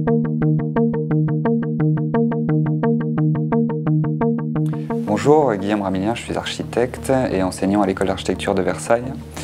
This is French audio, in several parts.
Bonjour, Guillaume Ramilien, je suis architecte et enseignant à l'école d'architecture de Versailles.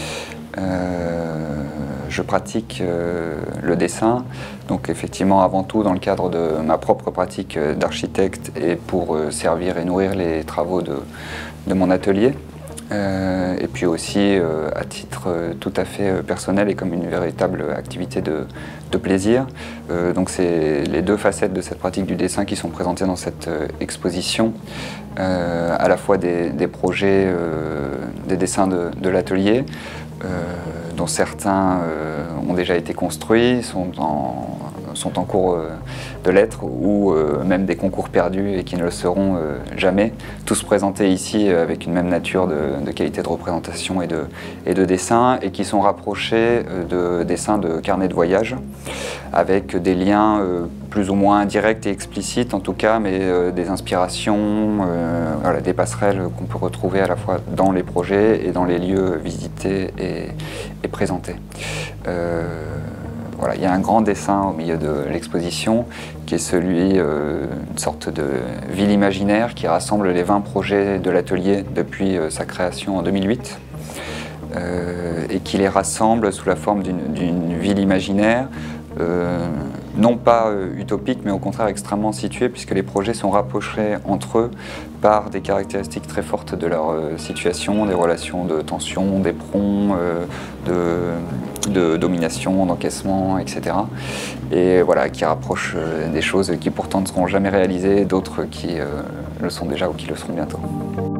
Je pratique le dessin, donc effectivement avant tout dans le cadre de ma propre pratique d'architecte et pour servir et nourrir les travaux de mon atelier. Et puis aussi à titre tout à fait personnel et comme une véritable activité de plaisir. Donc c'est les deux facettes de cette pratique du dessin qui sont présentées dans cette exposition. À la fois des projets, des dessins de l'atelier, dont certains ont déjà été construits, sont en cours de l'être, ou même des concours perdus et qui ne le seront jamais, tous présentés ici avec une même nature de qualité de représentation et de dessin, et qui sont rapprochés de dessins de carnet de voyage, avec des liens plus ou moins directs et explicites en tout cas, mais des inspirations, voilà, des passerelles qu'on peut retrouver à la fois dans les projets et dans les lieux visités et présentés. Voilà, il y a un grand dessin au milieu de l'exposition qui est celui d'une sorte de ville imaginaire qui rassemble les 20 projets de l'atelier depuis sa création en 2008 et qui les rassemble sous la forme d'une ville imaginaire non pas utopique, mais au contraire extrêmement située, puisque les projets sont rapprochés entre eux par des caractéristiques très fortes de leur situation, des relations de tension, d'éperon, de domination, d'encaissement, etc. Et voilà, qui rapprochent des choses qui pourtant ne seront jamais réalisées, d'autres qui le sont déjà ou qui le seront bientôt.